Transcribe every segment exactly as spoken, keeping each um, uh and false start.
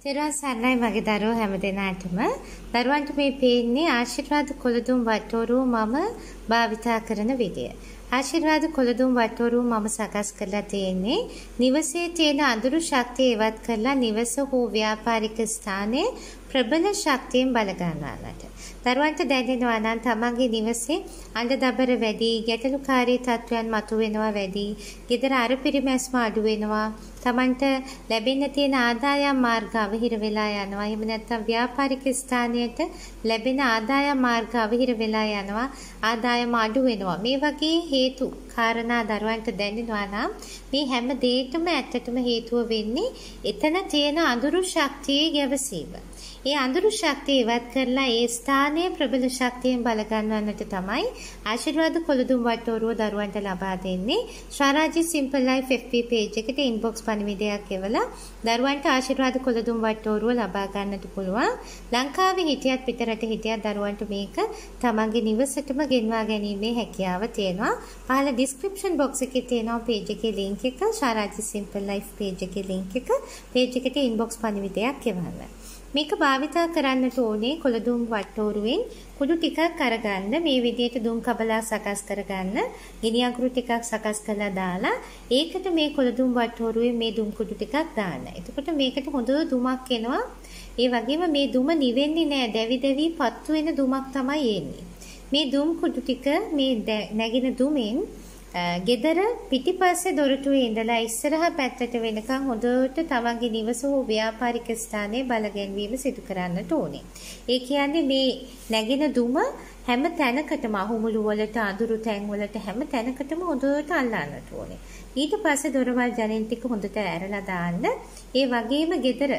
තෙරුවන් සරණයි මගේ දරුවෝ හැමදෙනාටම. දරුවන්ට මේ පේන්නේ ආශිර්වාද කොළදුම් වට්ටෝරුව මම භාවිතා කරන විදිය. ආශිර්වාද කොළදුම් වට්ටෝරුව මම සකස් කරලා තියෙන්නේ නිවසේ තියෙන අඳුරු ශක්තිය ඉවත් කරලා නිවස හෝ ව්‍යාපාරික ස්ථානයේ ප්‍රබල ශක්තියෙන් බල ගන්නවාට. දරුවන්ට දැනෙනවා නම් තමන්ගේ නිවසේ අඬ දබර වැඩි, ගැටලුකාරී තත්ත්වයන් මතුවෙනවා වැඩි, ගෙදර අර පිරිමැස්ම අඩු වෙනවා, තමන්ට ලැබෙන්න තියෙන ආදායම් මාර්ග අවහිර වෙලා යනවා. එහෙම නැත්නම් ව්‍යාපාරික ස්ථානයට ලැබෙන ආදායම් මාර්ග අවහිර වෙලා යනවා. ආදායම අඩු වෙනවා. මේ වගේ හේතු කාරණා දරුවන්ට දැනෙනවා නම් මේ හැම දෙයකම ඇත්තටම හේතුව වෙන්නේ එතන තියෙන අඳුරු ශක්තියේ ගැවසීම. ඒ අඳුරු ශක්තිය ඉවත් කරලා ඒ ස්ථානයේ ප්‍රබල ශක්තියෙන් බල ගන්නවන්නට තමයි ආශිර්වාද කොළදුම් වට්ටෝරුව දරුවන්ට ලබා දෙන්නේ. Sharaji simple life F B page එකට ඉන්බොක්ස් පණිවිඩයක් එවලා දරුවන්ට ආශිර්වාද කොළදුම් වට්ටෝරුව ලබා ගන්නට පුළුවන්. ලංකාවේ හිටියත් පිටරට හිටියත් දරුවන්ට මේක තමන්ගේ නිවසටම ගෙන්වා ගැනීමේ හැකියාව තියෙනවා. පහළ ඩිස්ක්‍රිප්ෂන් බොක්ස් එකේ තියෙනවා page එකේ link එක, ශාරාජි සිම්පල් ලයිෆ් page එකේ link එක. page එකට ඉන්බොක්ස් පණිවිඩයක් එවන්න. මේක භාවිතා කරන්නට ඕනේ කොළදුම් වට්ටෝරුවෙන් කුඩු ටිකක් අරගන්න. මේ විදිහට දුම් කබලා සකස් කරගන්න. ගිනි අඟුරු ටිකක් සකස් කරලා දාලා ඒකට මේ කොළදුම් වට්ටෝරුවේ මේ දුම් කුඩු ටිකක් දාන්න. එතකොට මේකට හොඳ දුමක් එනවා. ඒ වගේම මේ දුම නිවෙන්නේ නැහැ. දැවි දැවි පත්තු වෙන දුමක් තමයි එන්නේ. මේ දුම් කුඩු ටික මේ නැගින දුමෙන් ගෙදර පිටිපස්සේ දොරටුවේ ඉඳලා ඉස්සරහා පැත්තට වෙනකන් හොඳට තමන්ගේ නිවස හෝ ව්‍යාපාරික ස්ථානයේ බලගැන්වීම සිදු කරන්නට ඕනේ. ඒ කියන්නේ මේ නැගින දුම හැම තැනකටම අහුමුළු වලට අඳුරු තැන් වලට හැම තැනකටම හොඳට අල්ලන්නට ඕනේ. ඊට පස්සේ දොරවල් ජනෙල් ටික හොඳට ඇරලා දාන්න. ඒ වගේම ගෙදර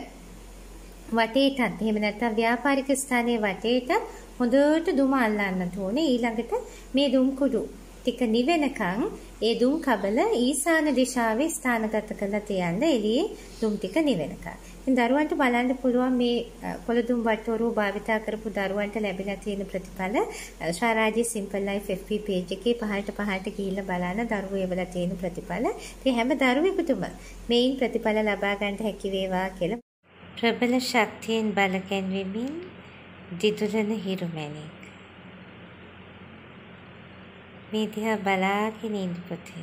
වටේටත් එහෙම නැත්නම් ව්‍යාපාරික ස්ථානයේ වටේට හොඳට දුම අල්ලන්නට ඕනේ. ඊළඟට මේ දුම් කුඩු ටික නිවෙනකන් ඒ දුම් කබල ඊසාන දිශාවේ ස්ථානගත කරලා තියන්න. එළියේ දුම් ටික නිවෙනකන්. ඉතින් දරුවන්ට බලන්න පුළුවන් මේ කොළදුම් වට්ටෝරුව භාවිතා කරපු දරුවන්ට ලැබිලා තියෙන ප්‍රතිඵල. Sharaji simple life F B page එකේ පහළට පහළට ගිහිල්ලා බලන්න දරුවෝ ඒවල තියෙන ප්‍රතිඵල. ඉතින් හැම දරුවෙකුටම මේන් ප්‍රතිඵල ලබා ගන්න හැකි වේවා කියලා ප්‍රබල ශක්තියෙන් බලගැන්වීමෙන් දිදුලන හිරුමැණික්. මේ දිහා බලාගෙන ඉන්න පුතේ.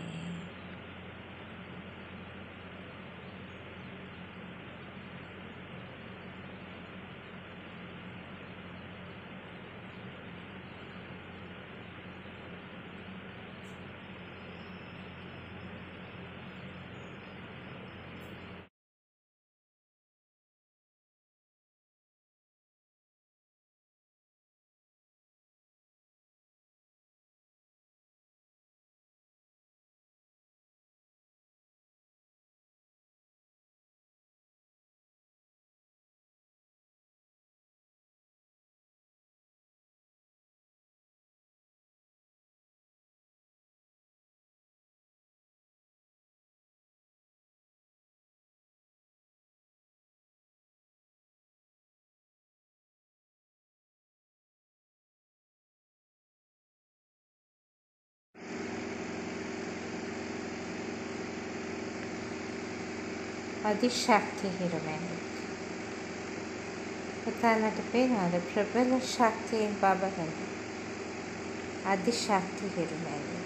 අධිශක්ති හිරුමැණික්. පුතාලට පේනවද ප්‍රබල ශක්තියෙන් බබලන අධිශක්ති හිරුමැණික්.